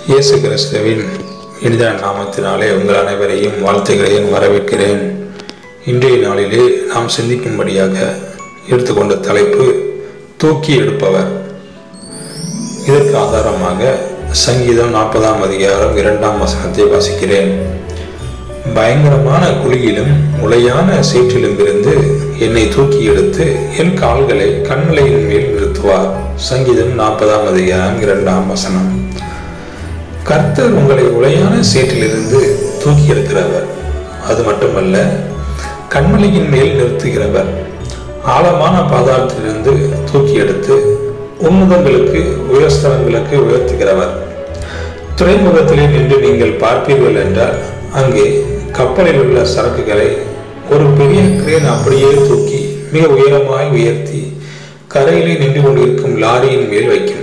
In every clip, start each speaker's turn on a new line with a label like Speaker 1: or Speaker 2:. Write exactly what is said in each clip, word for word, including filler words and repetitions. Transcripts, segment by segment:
Speaker 1: இயேசு கிறிஸ்துவின் இனிதான நாமத்தினாலே உங்கள் அனைவரையும் வாழ்த்துகிறேன், வரவேற்கிறேன். இன்றைய நாளிலே நாம் சிந்திக்கும்படியாக எடுத்துக்கொண்ட தலைப்பு தூக்கி எடுப்பவர். இதற்கு ஆதாரமாக சங்கீதம் நாற்பதாம் அதிகாரம் இரண்டாம் வசனத்தை வாசிக்கிறேன். பயங்கரமான குழியிலும் உளையான சேற்றிலும் இருந்து என்னை தூக்கி எடுத்து என் கால்களை கண்மலையின் மேல் நிறுத்துவார். சங்கீதம் நாற்பதாம் அதிகாரம் இரண்டாம் வசனம். கர்த்தர் உங்களை உளையான சேற்றிலிருந்து தூக்கி எடுக்கிறவர். அது மட்டுமல்ல, கண்மலையின் மேல் நிறுத்துகிறவர். ஆழமான பாதாளத்திலிருந்து தூக்கி எடுத்து உன்னதங்களுக்கு உயர்ஸ்தலங்களுக்கு உயர்த்துகிறவர். துறைமுகத்திலே நின்று நீங்கள் பார்ப்பீர்கள் என்றால் அங்கே கப்பலில் உள்ள சரக்குகளை ஒரு பெரிய கிரேன் அப்படியே தூக்கி மிக உயரமாய் உயர்த்தி கரையிலே நின்று கொண்டிருக்கும் லாரியின் மேல் வைக்கும்.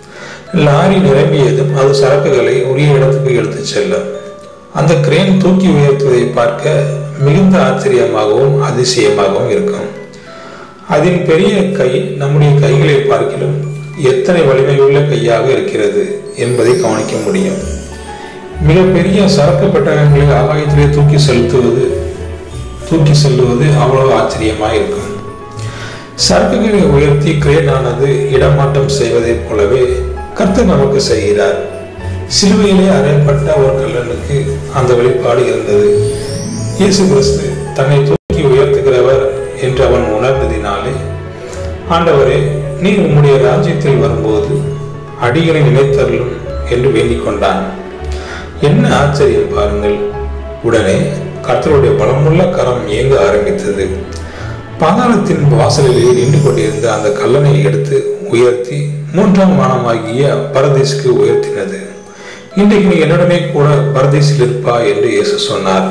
Speaker 1: லாரி நிரம்பியதும் அது சரக்குகளை உரிய இடத்துக்கு எடுத்து செல்லும். அந்த கிரேன் தூக்கி உயர்த்துவதை பார்க்க மிகுந்த ஆச்சரியமாகவும் அதிசயமாகவும் இருக்கும். அதன் பெரிய கை நம்முடைய கைகளை பார்க்கிலும் எத்தனை வலிமையுள்ள கையாக இருக்கிறது என்பதை கவனிக்க முடியும். மிகப்பெரிய சரக்கு பெட்டகங்களை ஆகாயத்திலே தூக்கி செலுத்துவது தூக்கி செல்லுவது அவ்வளவு ஆச்சரியமாக இருக்கும். சரக்குகளை உயர்த்தி கிரேனானது இடமாற்றம் செய்வதைப் போலவே கர்த்தர் நமக்கு செய்கிறார். சிலுவையிலே அறையப்பட்ட ஒரு கல்லனுக்கு அந்த வெளிப்பாடு இருந்தது. இயேசு கிறிஸ்து தன்னை தூக்கி உயர்த்துகிறவர் என்று அவன் உணர்ந்ததினாலே, ஆண்டவரே, நீ உம்முடைய ராஜ்யத்தில் வரும்போது அடிகளை நினைத்தருளும் என்று வேண்டிக் கொண்டான். என்ன ஆச்சரியம் பாருங்கள்! உடனே கர்த்தருடைய பலமுள்ள கரம் இயங்க ஆரம்பித்தது. பாதாளத்தின் வாசலிலே நின்று கொண்டிருந்த அந்த கல்லனை எடுத்து உயர்த்தி மூன்றாம் வானமாகிய பரதீசுக்கு உயர்த்தினது. இன்றைக்கு நீ என்னுடனே கூட பரதீசில் இருப்பா என்று இயேசு சொன்னார்.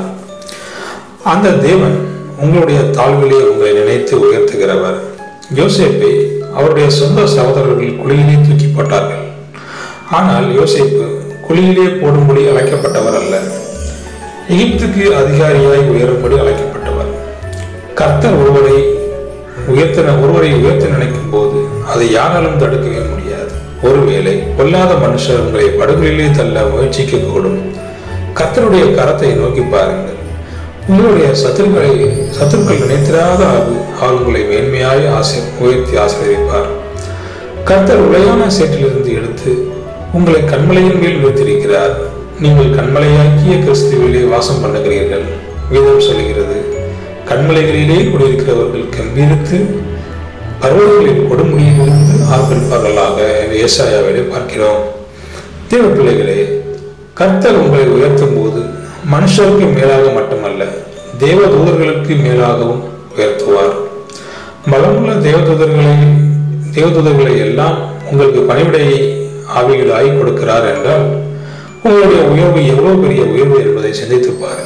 Speaker 1: அந்த தேவன் உங்களுடைய தாழ்விலே உங்களை நினைத்து உயர்த்துகிறவர். யோசேப்பை அவருடைய சொந்த சகோதரர்கள் குழியிலே தூக்கி போட்டார்கள். ஆனால் யோசேப்பு குழியிலே போடும்படி அழைக்கப்பட்டவர் அல்ல, எகிப்துக்கு அதிகாரியாய் உயரும்படி அழைக்கப்பட்டவர். கர்த்தர் ஒருவரை உயர்த்த ஒருவரை உயர்த்த நினைக்கும் போது அதை யாராலும் தடுக்கவே முடியாது. ஒருவேளை பொல்லாத மனுஷர் உங்களை படுகொலிலே தள்ள முயற்சிக்க கூடும். கர்த்தருடைய கரத்தை நோக்கி பாருங்கள். உங்களுடைய சத்துருக்களை சத்துருக்கள் நினைத்திராத அளவு அவர் உங்களை மேன்மையாய் ஆசை உயர்த்தி ஆசீர்வதிப்பார். கர்த்தர் உளையான சேற்றிலிருந்து எடுத்து உங்களை கண்மலையின் மேல் நிறுத்தியிருக்கிறார். நீங்கள் கண்மலையாக்கிய கிறிஸ்துவிலே வாசம் பண்ணுகிறீர்கள். வேதம் சொல்லுகிறது, கண்மலைகளிலே குடியிருக்கிறவர்கள் கம்பீரித்து பர்வதங்களின் கொடுமுடியிலிருந்து ஆர்ப்பரிப்பார்களாக என்று ஏசாயாவிலே பார்க்கிறோம். தேவ பிள்ளைகளே, கர்த்தர் உங்களை உயர்த்தும் போது மனுஷருக்கு மேலாக மட்டுமல்ல, தேவ தூதர்களுக்கு மேலாகவும் உயர்த்துவார். பலமுள்ள தேவதூதர்களை தேவதூதர்களை எல்லாம் உங்களுக்கு பணிவிடையை ஆவிகளாய் கொடுக்கிறார் என்றால் உங்களுடைய உயர்வு எவ்வளவு பெரிய உயர்வு என்பதை சிந்தித்து பாருங்கள்.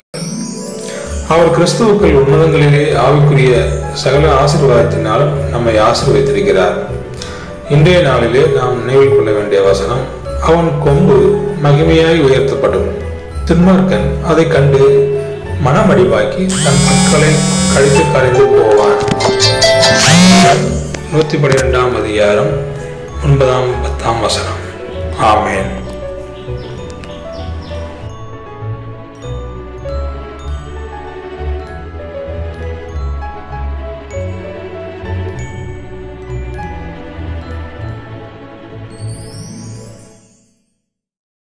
Speaker 1: அவர் கிறிஸ்துவுக்கள் உன்னதங்களிலே ஆவிக்குரிய சகல ஆசீர்வாதத்தினாலும் நம்மை ஆசீர்வதித்திருக்கிறார். இன்றைய நாளிலே நாம் நினைவில் கொள்ள வேண்டிய வசனம், அவன் கொம்பு மகிமையாய் உயர்த்தப்படும். துன்மார்க்கன் அதை கண்டு மனமடிவாக்கி தன் மக்களை கழித்து கரைந்து போவான். நூத்தி பன்னிரெண்டாம் அதிகாரம் ஒன்பதாம் பத்தாம் வசனம். ஆமேன்.